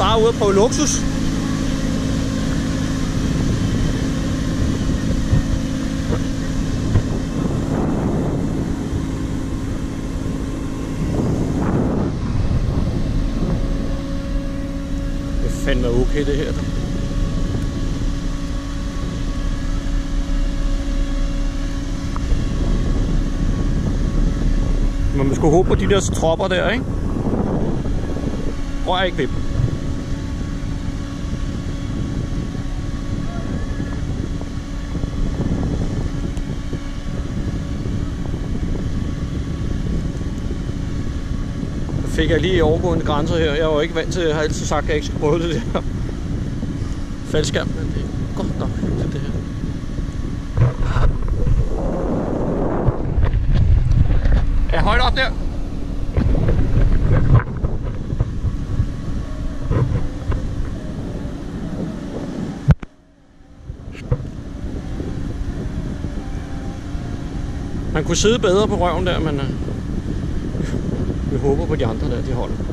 bare ude og prøve luksus. Det er fandme okay det her. Men man skulle håbe på de der tropper der, ikke? Rør ikke ved dem. Så fik jeg lige overgående grænser her. Jeg var ikke vant til, jeg har altid sagt, at jeg ikke skulle prøve det der faldskærm, men det er godt nok hyggeligt det her. Ja, højt op der. Man kunne sidde bedre på røven der, men vi håber på de andre der, de holder.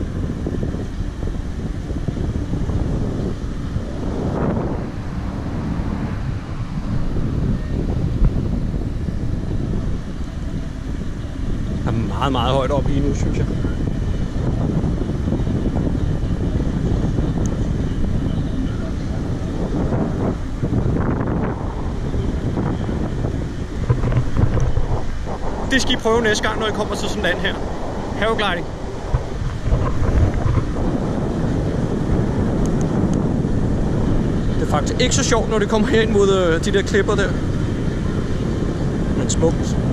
Der er meget, meget højt op lige nu, synes jeg. Det skal I prøve næste gang, når I kommer til sådan land her. Havegliding. Det er faktisk ikke så sjovt, når det kommer herind mod de der klipper der. Men smukt.